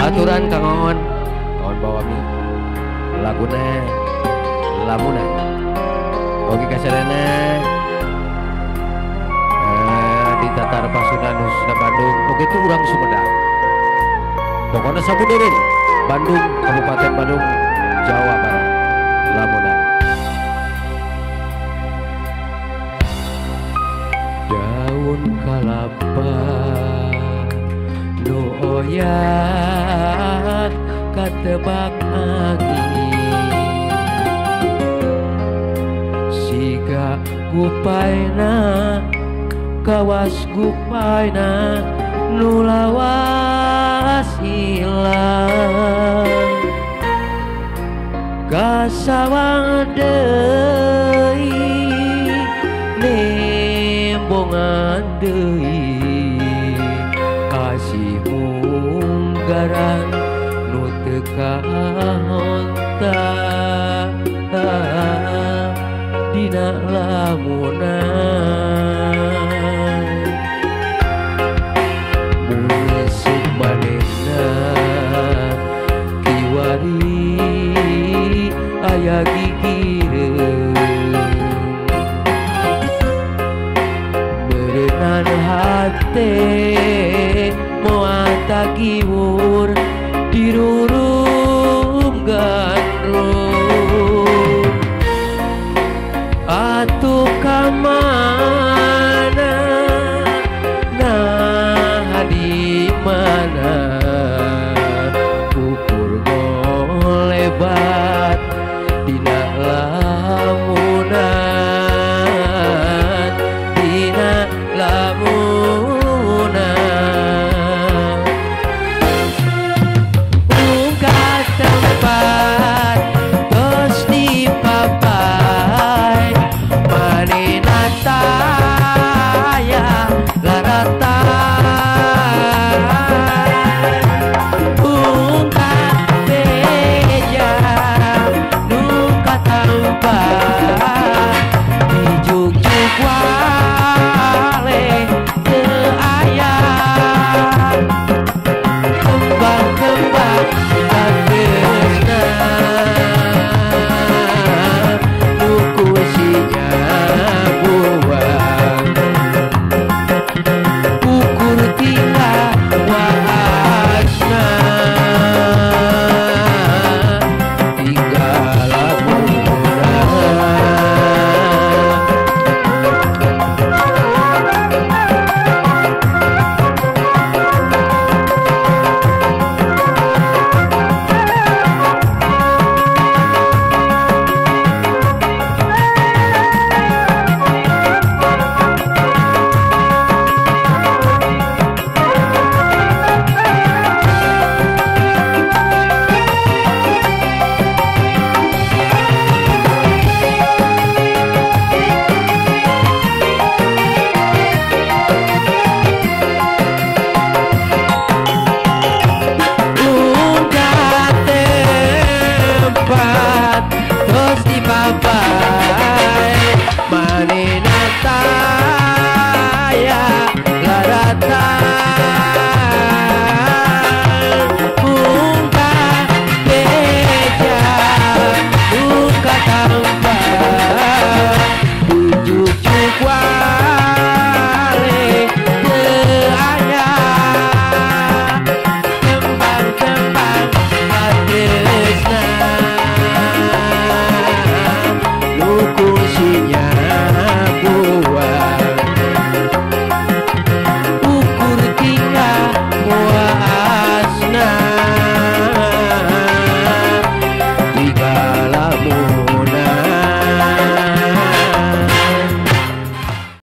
aturan kangon kawan bawa mi laguna lamunan oke kasadana di Tatar Pasunan khususnya Bandung oke itu urang Sumedang pokoknya sabuderin Bandung Kabupaten Bandung Jawa Barat lamunan daun kalapa nu oyak katebak angin siga gupaina kawas gupaina nu lawas ilang kasawang deui nembongan deui kasih munggaran nu teu kaontak dina lamunan